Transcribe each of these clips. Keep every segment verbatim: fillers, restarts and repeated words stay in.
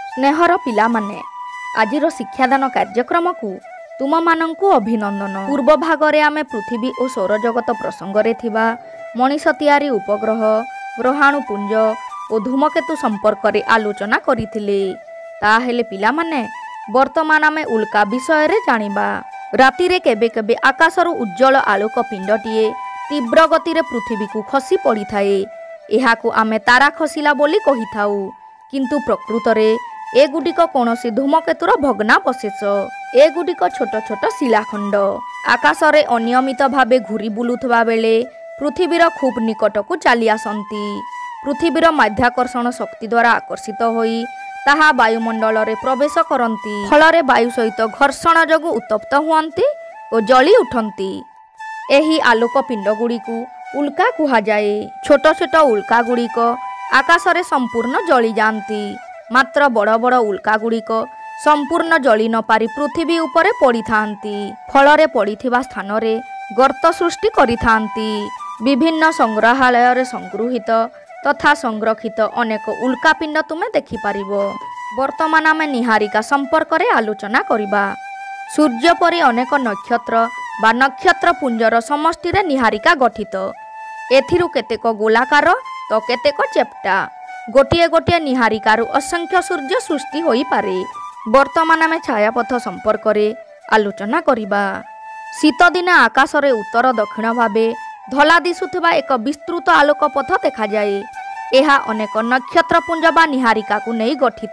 स्नेहर पिलामाने आजिर शिक्षादान कार्यक्रम को तुम मानंकु अभिनंदन। पूर्व भागरे आमे पृथ्वी और सौरजगत प्रसंगरे थिबा मनीष तैयारी उपग्रह ग्रहाणुपुंज और धूमकेतु संपर्क रे आलोचना करिथिले। ताहेले पिलामाने वर्तमान आमे उल्का विषय रे जानिबा। राति रे केबे केबे आकाशरु उज्जवल आलोक पिंडटीए तीव्र गति रे पृथ्वी को खसी पड़ी थाए। एहाकु आमे तारा खसिला बोली कहिथाउ, किंतु प्रकृत रे एगुडिक कौनसी धूमकेतुर भग्नावशेष। एगुडिक छोट छोट शिलाखंड आकाश रे अनियमित भावे घूरी बुलुथबा बेले पृथ्वीर खूब निकट को चली आसंती। पृथ्वीर माध्याकर्षण शक्ति द्वारा आकर्षित होई ताहा वायुमंडल रे प्रवेश करती। फल वायु सहित घर्षण जोगु उत्तप्त हुअंती और जली उठंती। एही आलोक पिंड गुड़िकु उल्का कुहाजाए। छोट छोट उल्का गुड़िक आकाश रे संपूर्ण जली जाती। मात्र बड़ बड़ उल्का गुड़िक संपूर्ण जली न पारी पृथ्वी उपरे पड़ी थांती। फल पड़िथिबा स्थान रे गर्त सृष्टि करिथांती। विभिन्न संग्रहालय रे संगृहित तथा संरक्षित अनेक उल्कापिंड तुमे देखि पारिबो। वर्तमान आमे निहारिका संपर्क रे आलोचना करिबा। सूर्य परि अनेक नक्षत्र बा नक्षत्र पुंजर समष्टि रे निहारिका गठित। एथिरु केतेक गोलाकार तो केतेक चेप्टा। गोटिए गोटिए निहारिकारु असंख्य सूर्य सृष्टि होई पारे। वर्तमान आमे छायापथ संपर्क रे आलोचना करिबा। शीत दिने आकाश रे उत्तर दक्षिण भावे धला दिशुथबा एक विस्तृत आलोक पथ देखा जाए। एहा अनेक नक्षत्रपुंज बा निहारिका को नहीं गठित।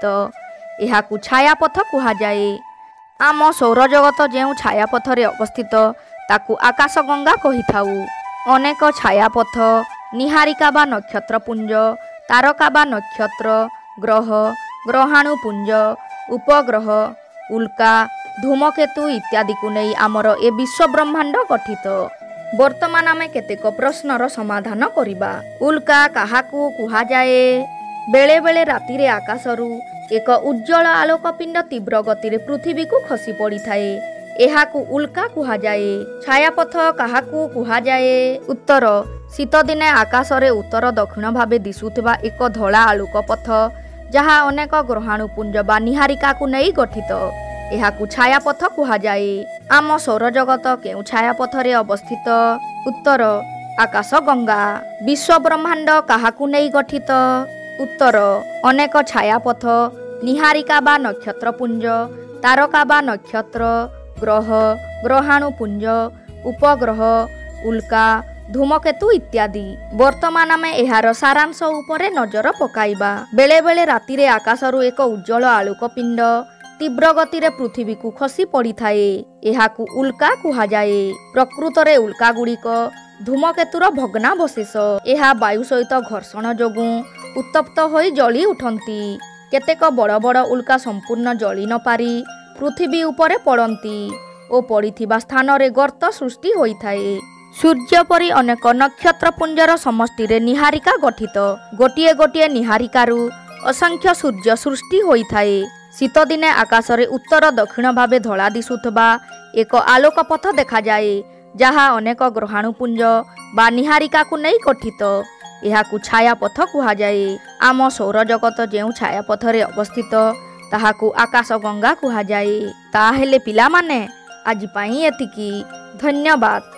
एहाकु छायापथ कुहा जाए। आम सौरजगत जेउ छायापथ रे अवस्थित ताकु आकाश गंगा कहिथाउ। अनेक छायापथ निहारिका बा नक्षत्रपुंज तारका बा नक्षत्र ग्रह ग्रहाणुपुंज उपग्रह उल्का धूमकेतु इत्यादि को नहीं आमर ए विश्व ब्रह्मांड गठित। वर्तमान आमे केतेक प्रश्नर समाधान करिबा। उल्का काहाकु कुहा जाए? बेले बेले राति रे आकाशरु एक उज्जवल आलोक पिंड तीव्र गति रे पृथ्वी को खसी पड़ी थाए। एहाकु उल्का कुहा जाए। छायापथ काहाकु कुहा जाए? उत्तर शीत दिने आकाश रे उत्तर दक्षिण भावे दिशुथबा एक धला आलोक पथ जहा अनेक ग्रहाणुपुंज बा निहारिका को नहीं गठित। एहाकु छायापथ कुहा जाए। आम सौरजगत केउ छायापथ रे अवस्थित? उत्तर आकाश गंगा। विश्व ब्रह्मांड काहाकु नहीं गठित? उत्तर अनेक छायापथ निहारिका बा नक्षत्रपुंज तारका बा नक्षत्र ग्रह ग्रहाणुपुंज उपग्रह उल्का धूमकेतु इत्यादि। वर्तमान आमे एहार सारांश उपरे नजर पकाइबा। बेले बेले राति रे आकाशरु एक उज्जवल आलोक पिंड तीव्र गति रे पृथ्वी को खसी पड़ी थाए। एहाकु उल्का कुहा जाए। प्रकृत रे उल्का गुड़िक धूमकेतुर भग्नावशेष। एहा वायु सहित घर्षण जोगु उत्तप्त होई जली उठंती। केतेक बड़ बड़ उल्का संपूर्ण जली न पारी पृथ्वी उपरे पड़ंती ओ पड़िथिबा स्थान रे गर्त सृष्टि होई थाए। सूर्य परि अनेक नक्षत्र पुंजर समष्टि रे निहारिका गठित। गोटिए गोटिए निहारिकारु असंख्य सूर्य सृष्टि होई थाए। शीत दिने आकाश रे उत्तर दक्षिण भावे धला दिशुथबा एक आलोक पथ देखा जाए जहा अनेक ग्रहाणुपुंज बा निहारिका को नहीं गठित। एहाकु छायापथ कुहा जाए। आम सौरजगत जेउ छायापथ रे अवस्थित ताहाकु आकाश गंगा कुहा जाए। ताहेले पिलामाने आज पई एतिकी। धन्यवाद।